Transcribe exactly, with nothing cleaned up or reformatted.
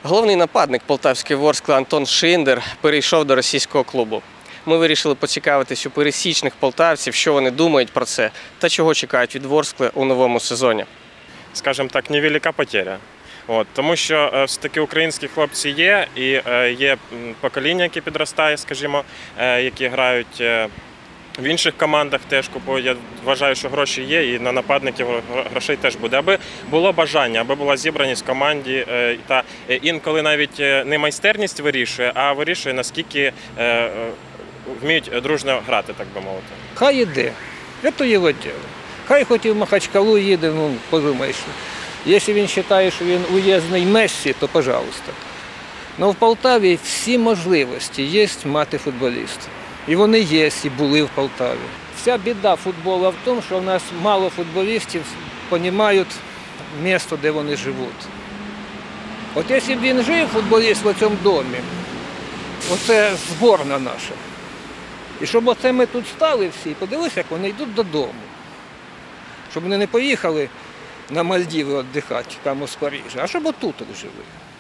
Головний нападник полтавської Ворскли Антон Шиндер перейшов до російського клубу. Ми вирішили поцікавитись у пересічних полтавців, що вони думають про це та чого чекають від Ворскли у новому сезоні. Скажімо так, невелика потеря. От, тому що все-таки українські хлопці є, і є покоління, яке підростає, скажімо, які грають в інших командах теж, бо я вважаю, що гроші є, і на нападників грошей теж буде. Аби було бажання, аби була зібраність в команді, та інколи навіть не майстерність вирішує, а вирішує, наскільки вміють дружно грати, так би мовити. Хай іде, це його діло. Хай хоч і в Махачкалу їде, ну, подумаєш. Якщо він вважає, що він уїзний Мессі, то пожалуйста. Але в Полтаві всі можливості є мати футболіста. І вони є, і були в Полтаві. Вся біда футболу в тому, що в нас мало футболістів розуміють місце, де вони живуть. От якщо б він жив, футболіст в цьому домі, оце зборна наша. І щоб оце ми тут стали всі, подивилися, як вони йдуть додому. Щоб вони не поїхали на Мальдіви віддихати, там з Парижа, а щоб отут жили.